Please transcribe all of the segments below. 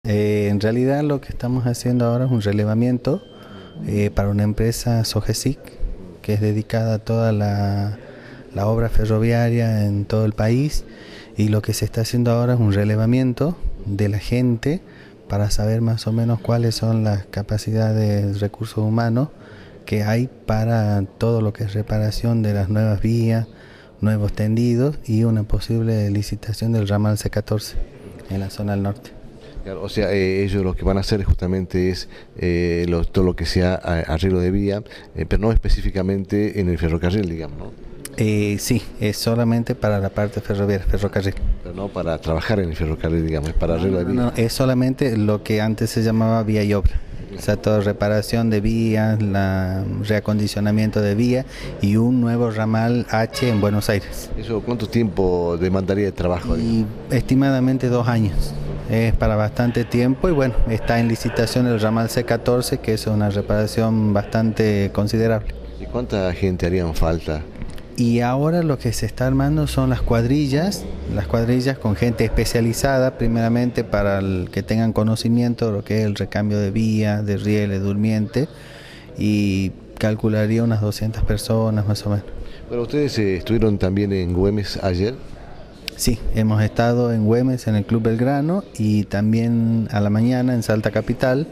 En realidad lo que estamos haciendo ahora es un relevamiento para una empresa Sogesic que es dedicada a toda la obra ferroviaria en todo el país, y lo que se está haciendo ahora es un relevamiento de la gente para saber más o menos cuáles son las capacidades de recursos humanos que hay para todo lo que es reparación de las nuevas vías, nuevos tendidos y una posible licitación del ramal C14 en la zona del norte. Claro, o sea, ellos lo que van a hacer justamente es todo lo que sea arreglo de vía, pero no específicamente en el ferrocarril, digamos, ¿no? Sí, es solamente para la parte ferroviaria, ferrocarril. Pero no para trabajar en el ferrocarril, digamos, es para arreglo de vía. No, es solamente lo que antes se llamaba vía y obra. O sea, toda reparación de vías, reacondicionamiento de vía y un nuevo ramal H en Buenos Aires. ¿Eso cuánto tiempo demandaría de trabajo? Y estimadamente 2 años. Es para bastante tiempo y bueno, está en licitación el ramal C14, que es una reparación bastante considerable. ¿Y cuánta gente harían falta? Y ahora lo que se está armando son las cuadrillas con gente especializada, primeramente para que tengan conocimiento de lo que es el recambio de vías, de rieles, durmiente, y calcularía unas 200 personas más o menos. Bueno, ¿ustedes estuvieron también en Güemes ayer? Sí, hemos estado en Güemes, en el Club Belgrano, y también a la mañana en Salta Capital,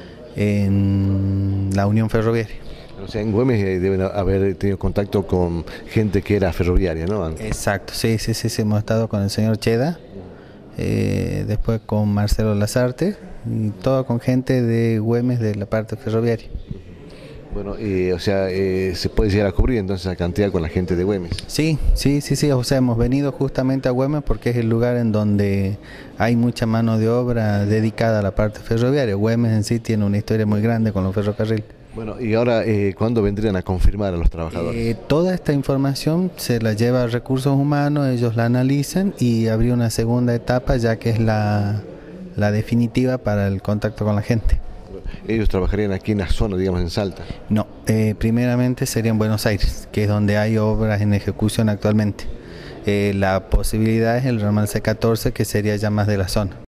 en la Unión Ferroviaria. O sea, en Güemes deben haber tenido contacto con gente que era ferroviaria, ¿no? Exacto, sí, hemos estado con el señor Cheda, después con Marcelo Lazarte, y todo con gente de Güemes de la parte ferroviaria. Bueno, o sea, se puede llegar a cubrir entonces la cantidad con la gente de Güemes. Sí, o sea, hemos venido justamente a Güemes porque es el lugar en donde hay mucha mano de obra dedicada a la parte ferroviaria. Güemes en sí tiene una historia muy grande con los ferrocarriles. Bueno, y ahora, ¿cuándo vendrían a confirmar a los trabajadores? Toda esta información se la lleva a Recursos Humanos, ellos la analizan y habría una segunda etapa ya que es la definitiva para el contacto con la gente. ¿Ellos trabajarían aquí en la zona, digamos, en Salta? No, primeramente sería en Buenos Aires, que es donde hay obras en ejecución actualmente. La posibilidad es el ramal C14, que sería ya más de la zona.